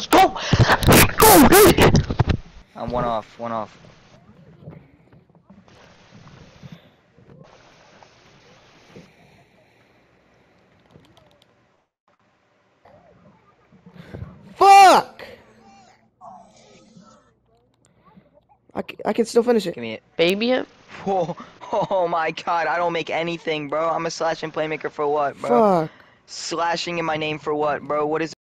Let's go! Let's go, dude! I'm one off, one off. Fuck! I can still finish it. Give me it. Baby, Whoa. Oh my god, I don't make anything, bro. I'm a slashing playmaker for what, bro? Fuck. Slashing in my name for what, bro? What is